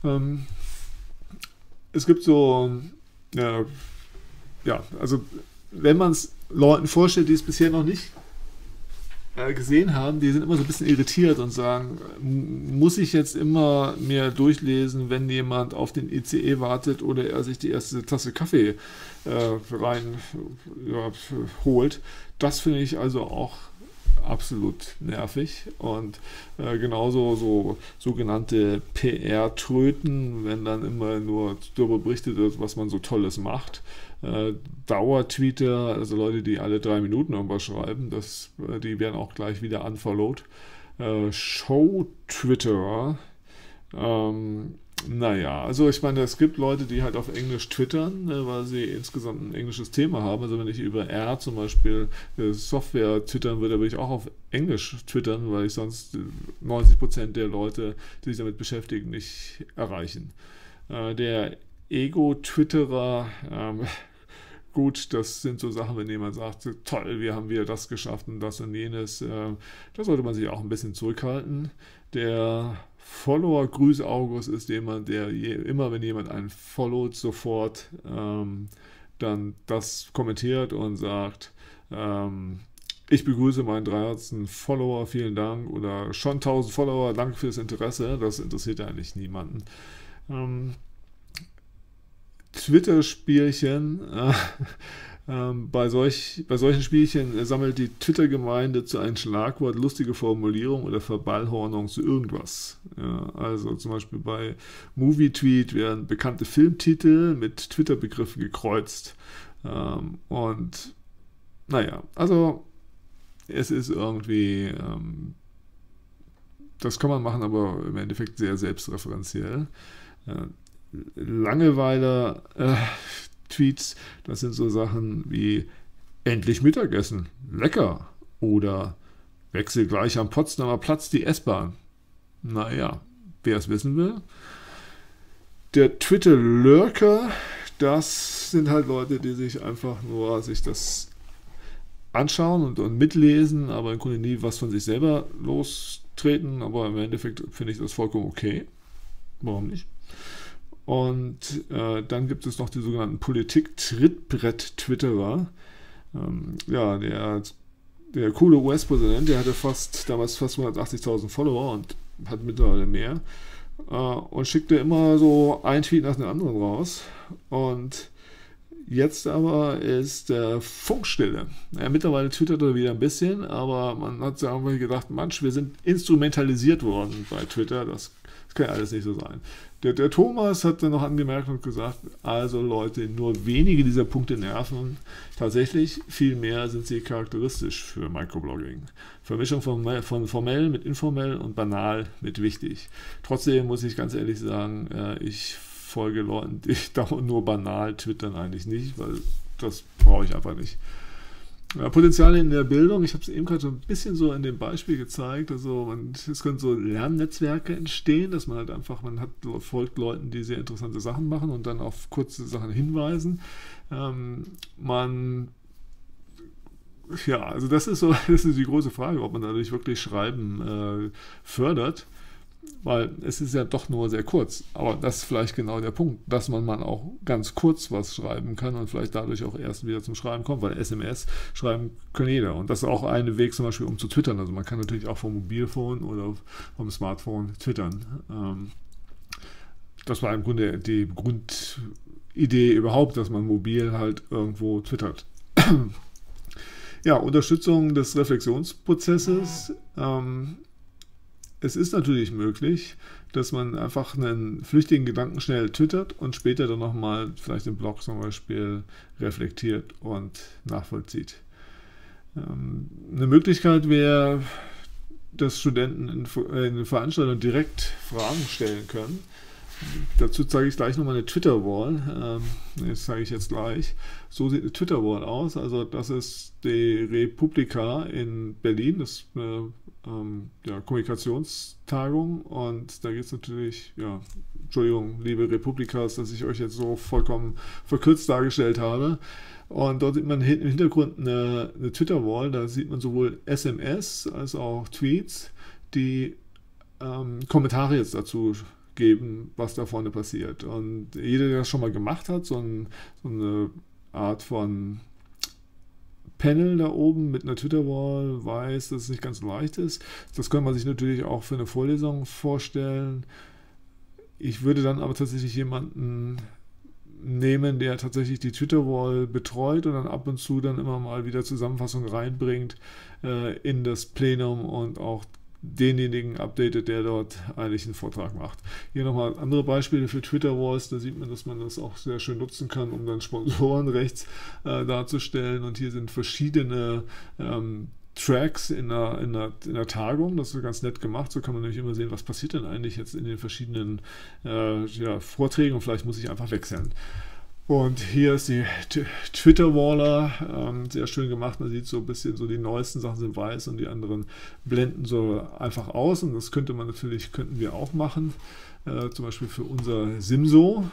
Ähm, Es gibt so, ja, also wenn man es Leuten vorstellt, die es bisher noch nicht gesehen haben, die sind immer so ein bisschen irritiert und sagen, muss ich jetzt immer mehr durchlesen, wenn jemand auf den ICE wartet oder er sich die erste Tasse Kaffee rein holt. Das finde ich also auch absolut nervig und genauso so sogenannte PR-Tröten, wenn dann immer nur darüber berichtet wird, was man so Tolles macht. Dauertweeter, also Leute, die alle 3 Minuten irgendwas schreiben, die werden auch gleich wieder unfollowed. Show-Twitterer, naja, also ich meine, es gibt Leute, die halt auf Englisch twittern, weil sie insgesamt ein englisches Thema haben. Also wenn ich über R zum Beispiel Software twittern würde, würde ich auch auf Englisch twittern, weil ich sonst 90% der Leute, die sich damit beschäftigen, nicht erreichen. Der Ego-Twitterer, gut, das sind so Sachen, wenn jemand sagt, toll, wir haben wieder das geschafft und das und jenes, da sollte man sich auch ein bisschen zurückhalten. Der Follower Grüß August ist jemand, der immer, wenn jemand einen followt, sofort dann das kommentiert und sagt, ich begrüße meinen 300. Follower, vielen Dank, oder schon 1000 Follower, danke fürs Interesse, das interessiert ja eigentlich niemanden. Twitter-Spielchen, bei solchen Spielchen sammelt die Twitter-Gemeinde zu einem Schlagwort lustige Formulierung oder Verballhornung zu irgendwas. Ja, also zum Beispiel bei Movie-Tweet werden bekannte Filmtitel mit Twitter-Begriffen gekreuzt. Und naja, also es ist irgendwie, das kann man machen, aber im Endeffekt sehr selbstreferenziell. Langeweile-Tweets, das sind so Sachen wie endlich Mittagessen, lecker, oder wechsel gleich am Potsdamer Platz die S-Bahn. Naja, wer es wissen will. Der Twitter-Lurker, das sind halt Leute, die sich einfach nur das anschauen und mitlesen, aber im Grunde nie was von sich selber lostreten, aber im Endeffekt finde ich das vollkommen okay. Warum nicht? Und dann gibt es noch die sogenannten Politik-Trittbrett-Twitterer. Ja, der coole US-Präsident, der hatte damals fast 180.000 Follower und hat mittlerweile mehr. Und schickte immer so einen Tweet nach dem anderen raus. Und jetzt aber ist Funkstille. Ja, mittlerweile twittert er wieder ein bisschen, aber man hat sich einfach gedacht, Mensch, wir sind instrumentalisiert worden bei Twitter. Das kann ja alles nicht so sein. Der Thomas hat dann noch angemerkt und gesagt, also Leute, nur wenige dieser Punkte nerven. Tatsächlich viel mehr sind sie charakteristisch für Microblogging. Vermischung von formell mit informell und banal mit wichtig. Trotzdem muss ich ganz ehrlich sagen, ich folge Leuten, die dauernd nur banal twittern, eigentlich nicht, weil das brauche ich einfach nicht. Potenziale in der Bildung, ich habe es eben gerade so ein bisschen so in dem Beispiel gezeigt, also es können so Lernnetzwerke entstehen, dass man halt einfach, folgt Leuten, die sehr interessante Sachen machen und dann auf kurze Sachen hinweisen. Also das ist die große Frage, ob man dadurch wirklich Schreiben fördert. Weil es ist ja doch nur sehr kurz. Aber das ist vielleicht genau der Punkt, dass man mal auch ganz kurz was schreiben kann und vielleicht dadurch auch erst wieder zum Schreiben kommt, weil SMS schreiben kann jeder. Und das ist auch ein Weg zum Beispiel, um zu twittern. Also man kann natürlich auch vom Mobilphone oder vom Smartphone twittern. Das war im Grunde die Grundidee überhaupt, dass man mobil halt irgendwo twittert. Ja, Unterstützung des Reflexionsprozesses. Es ist natürlich möglich, dass man einfach einen flüchtigen Gedanken schnell twittert und später dann nochmal vielleicht im Blog zum Beispiel reflektiert und nachvollzieht. Eine Möglichkeit wäre, dass Studenten in Veranstaltungen direkt Fragen stellen können. Dazu zeige ich gleich nochmal eine Twitter-Wall. Das zeige ich jetzt gleich. So sieht eine Twitter-Wall aus. Also das ist die Republika in Berlin, das ist eine Kommunikationstagung. Und da geht es natürlich, Entschuldigung, liebe Republikas, dass ich euch jetzt so vollkommen verkürzt dargestellt habe. Und dort sieht man im Hintergrund eine Twitter-Wall. Da sieht man sowohl SMS als auch Tweets, die Kommentare jetzt dazu geben, was da vorne passiert. Und jeder, der das schon mal gemacht hat, so eine Art von Panel da oben mit einer Twitter-Wall, weiß, dass es nicht ganz leicht ist. Das kann man sich natürlich auch für eine Vorlesung vorstellen. Ich würde dann aber tatsächlich jemanden nehmen, der tatsächlich die Twitter-Wall betreut und dann ab und zu dann immer mal wieder Zusammenfassungen reinbringt in das Plenum und auch denjenigen updatet, der dort eigentlich einen Vortrag macht. Hier nochmal andere Beispiele für Twitter-Walls, da sieht man, dass man das auch sehr schön nutzen kann, um dann Sponsoren rechts darzustellen, und hier sind verschiedene Tracks in einer Tagung. Das ist ganz nett gemacht. So kann man nämlich immer sehen, was passiert denn eigentlich jetzt in den verschiedenen Vorträgen, und vielleicht muss ich einfach wechseln. Und hier ist die Twitter-Waller, sehr schön gemacht. Man sieht so ein bisschen, so die neuesten Sachen sind weiß und die anderen blenden so einfach aus. Und das könnten wir auch machen, zum Beispiel für unser Simso.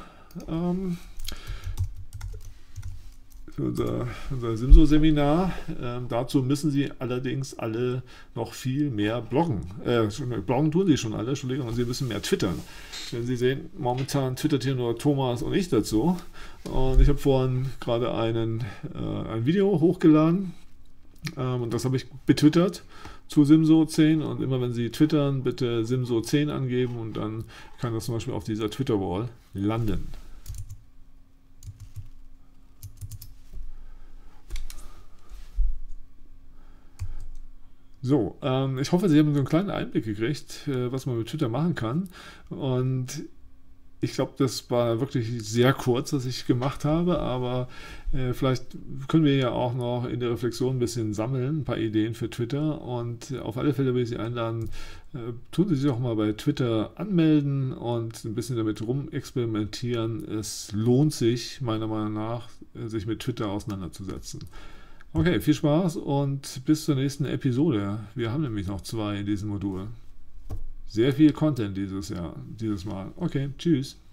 Für unser Simso-Seminar. Dazu müssen Sie allerdings alle noch viel mehr bloggen. Bloggen tun Sie schon alle, Entschuldigung, und Sie müssen mehr twittern. Wenn Sie sehen, momentan twittert hier nur Thomas und ich dazu. Und ich habe vorhin gerade ein Video hochgeladen, und das habe ich betwittert zu Simso 10. Und immer wenn Sie twittern, bitte Simso 10 angeben, und dann kann das zum Beispiel auf dieser Twitter-Wall landen. So, ich hoffe, Sie haben so einen kleinen Einblick gekriegt, was man mit Twitter machen kann. Und ich glaube, das war wirklich sehr kurz, was ich gemacht habe, aber vielleicht können wir ja auch noch in der Reflexion ein bisschen sammeln, ein paar Ideen für Twitter. Und auf alle Fälle will ich Sie einladen, tun Sie sich doch mal bei Twitter anmelden und ein bisschen damit rumexperimentieren. Es lohnt sich, meiner Meinung nach, sich mit Twitter auseinanderzusetzen. Okay, viel Spaß und bis zur nächsten Episode. Wir haben nämlich noch 2 in diesem Modul. Sehr viel Content dieses Mal. Okay, tschüss.